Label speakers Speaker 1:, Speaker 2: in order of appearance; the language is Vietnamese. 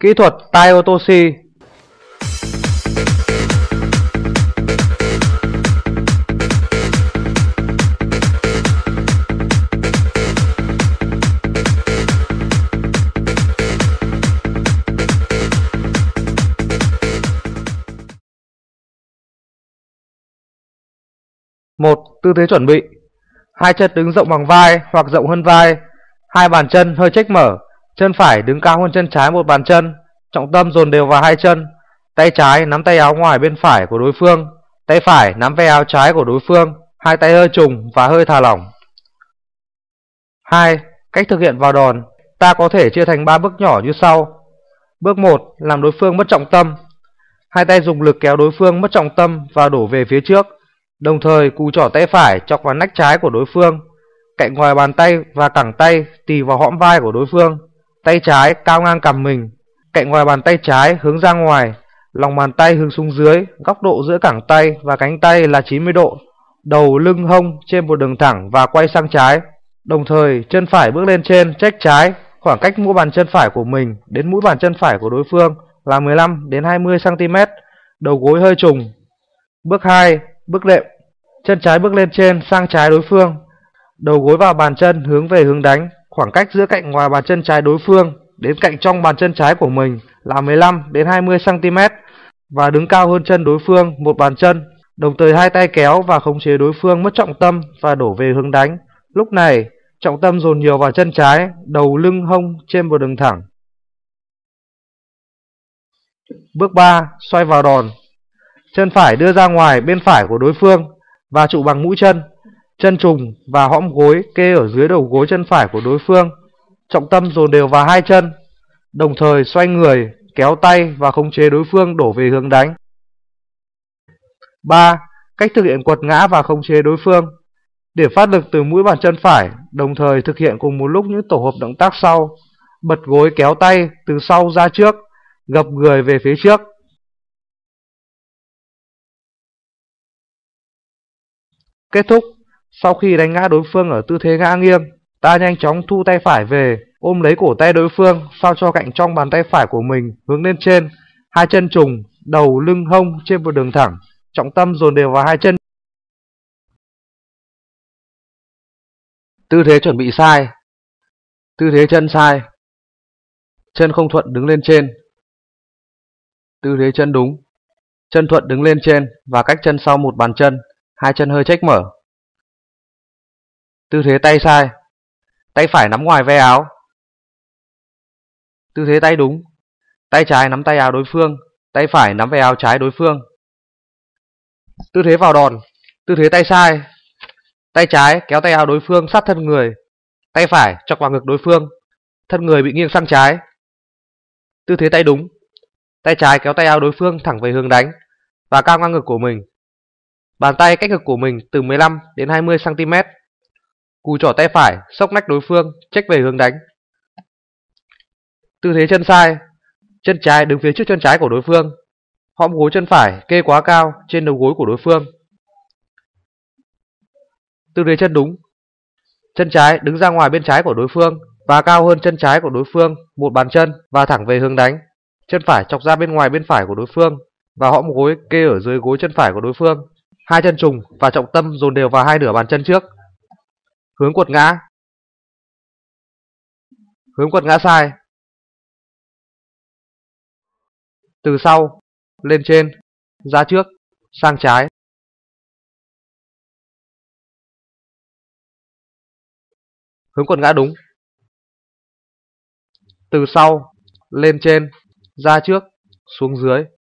Speaker 1: Kỹ thuật tai Otoshi. Một, tư thế chuẩn bị. Hai chân đứng rộng bằng vai hoặc rộng hơn vai, hai bàn chân hơi chếch mở, chân phải đứng cao hơn chân trái một bàn chân, trọng tâm dồn đều vào hai chân. Tay trái nắm tay áo ngoài bên phải của đối phương, tay phải nắm ve áo trái của đối phương, hai tay hơi trùng và hơi thả lỏng. 2. Cách thực hiện vào đòn. Ta có thể chia thành 3 bước nhỏ như sau. Bước 1. Làm đối phương mất trọng tâm. Hai tay dùng lực kéo đối phương mất trọng tâm và đổ về phía trước, đồng thời cùi trỏ tay phải chọc vào nách trái của đối phương, cạnh ngoài bàn tay và cẳng tay tì vào hõm vai của đối phương, tay trái cao ngang cằm mình, cạnh ngoài bàn tay trái hướng ra ngoài, lòng bàn tay hướng xuống dưới, góc độ giữa cẳng tay và cánh tay là 90 độ, đầu lưng hông trên một đường thẳng và quay sang trái. Đồng thời chân phải bước lên trên chếch trái, khoảng cách mũi bàn chân phải của mình đến mũi bàn chân phải của đối phương là 15 đến 20 cm, đầu gối hơi trùng. Bước 2. Bước đệm. Chân trái bước lên trên sang trái đối phương, đầu gối vào bàn chân hướng về hướng đánh, khoảng cách giữa cạnh ngoài bàn chân trái đối phương đến cạnh trong bàn chân trái của mình là 15 đến 20 cm và đứng cao hơn chân đối phương một bàn chân, đồng thời hai tay kéo và khống chế đối phương mất trọng tâm và đổ về hướng đánh. Lúc này, trọng tâm dồn nhiều vào chân trái, đầu lưng hông trên một đường thẳng. Bước 3. Xoay vào đòn. Chân phải đưa ra ngoài bên phải của đối phương và trụ bằng mũi chân, chân trùng và hõm gối kê ở dưới đầu gối chân phải của đối phương, trọng tâm dồn đều vào hai chân, đồng thời xoay người, kéo tay và khống chế đối phương đổ về hướng đánh. 3. Cách thực hiện quật ngã và khống chế đối phương. Điểm phát lực từ mũi bàn chân phải, đồng thời thực hiện cùng một lúc những tổ hợp động tác sau: bật gối kéo tay từ sau ra trước, gập người về phía trước. Kết thúc. Sau khi đánh ngã đối phương ở tư thế ngã nghiêng, ta nhanh chóng thu tay phải về, ôm lấy cổ tay đối phương sao cho cạnh trong bàn tay phải của mình hướng lên trên, hai chân trùng, đầu lưng hông trên một đường thẳng, trọng tâm dồn đều vào hai chân. Tư thế chuẩn bị sai. Tư thế chân sai. Chân không thuận đứng lên trên. Tư thế chân đúng. Chân thuận đứng lên trên và cách chân sau một bàn chân, hai chân hơi chếch mở. Tư thế tay sai. Tay phải nắm ngoài ve áo. Tư thế tay đúng. Tay trái nắm tay áo đối phương, tay phải nắm ve áo trái đối phương. Tư thế vào đòn. Tư thế tay sai. Tay trái kéo tay áo đối phương sát thân người, tay phải chọc vào ngực đối phương, thân người bị nghiêng sang trái. Tư thế tay đúng. Tay trái kéo tay áo đối phương thẳng về hướng đánh và cao ngang ngực của mình. Bàn tay cách ngực của mình từ 15 đến 20 cm. Cùi trỏ tay phải xốc nách đối phương, chếch về hướng đánh. Tư thế chân sai. Chân trái đứng phía trước chân trái của đối phương, hõm gối chân phải kê quá cao trên đầu gối của đối phương. Tư thế chân đúng. Chân trái đứng ra ngoài bên trái của đối phương và cao hơn chân trái của đối phương một bàn chân và thẳng về hướng đánh. Chân phải chọc ra bên ngoài bên phải của đối phương và hõm gối kê ở dưới gối chân phải của đối phương. Hai chân trùng và trọng tâm dồn đều vào hai nửa bàn chân trước. Hướng quật ngã. Hướng quật ngã sai. Từ sau lên trên, ra trước, sang trái. Hướng quật ngã đúng. Từ sau lên trên, ra trước, xuống dưới.